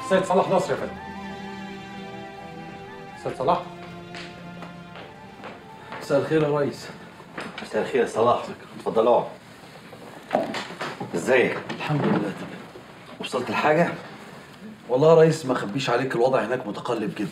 سيد صلاح نصر يا فندم. سيد صلاح. مساء الخير يا ريس. مساء الخير يا صلاح، اتفضل اقعد. ازيك؟ الحمد لله تمام. وصلت لحاجه؟ والله يا ريس ما اخبيش عليك، الوضع هناك متقلب جدا.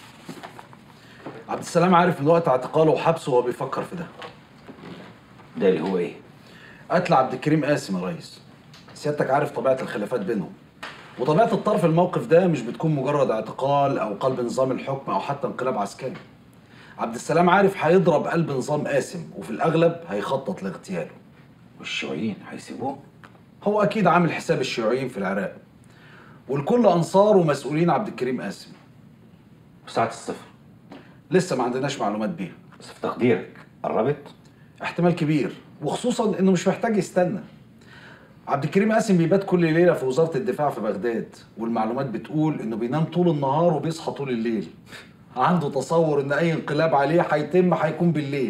عبد السلام عارف من وقت اعتقاله وحبسه وهو بيفكر في ده. ده اللي هو ايه؟ قتل عبد الكريم قاسم يا ريس. سيادتك عارف طبيعه الخلافات بينهم، وطبيعه الطرف الموقف ده مش بتكون مجرد اعتقال او قلب نظام الحكم او حتى انقلاب عسكري. عبد السلام عارف هيضرب قلب نظام قاسم، وفي الاغلب هيخطط لاغتياله. والشيوعيين هيسيبوه؟ هو اكيد عامل حساب الشيوعيين في العراق، والكل انصار ومسؤولين عبد الكريم قاسم. وساعة الصفر؟ لسه ما عندناش معلومات بيها، بس في تقديرك قربت؟ احتمال كبير، وخصوصا انه مش محتاج يستنى. عبد الكريم قاسم بيبات كل ليله في وزاره الدفاع في بغداد، والمعلومات بتقول انه بينام طول النهار وبيصحى طول الليل. عنده تصور ان اي انقلاب عليه هيكون بالليل.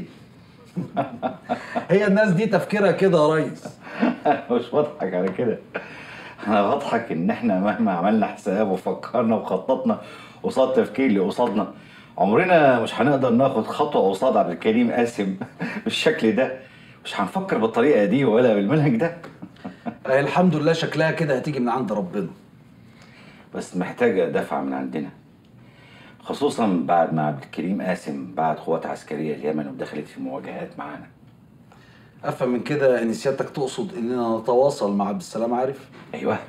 هي الناس دي تفكيرها كده يا ريس. مش بضحك على كده، انا بضحك ان احنا مهما عملنا حساب وفكرنا وخططنا قصاد التفكير اللي قصادنا، عمرنا مش هنقدر ناخد خطوه قصاد عبد الكريم قاسم بالشكل ده. مش هنفكر بالطريقه دي ولا بالمنهج ده. الحمد لله شكلها كده هتيجي من عند ربنا، بس محتاجه دفعه من عندنا، خصوصا بعد ما عبد الكريم قاسم بعت قوات عسكريه اليمن ودخلت في مواجهات معانا. افهم من كده ان سيادتك تقصد اننا نتواصل مع عبد السلام عارف؟ ايوه،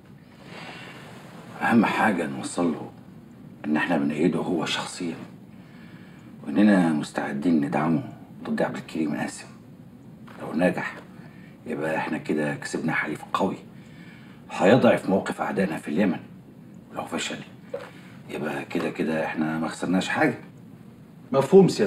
اهم حاجه نوصل له ان احنا بنأيده هو شخصيا، واننا مستعدين ندعمه ضد عبد الكريم قاسم. لو نجح يبقى احنا كده كسبنا حليف قوي هيضعف موقف اعدائنا في اليمن، ولو فشل يبقى كده احنا ما خسرناش حاجه. مفهوم سيادتك.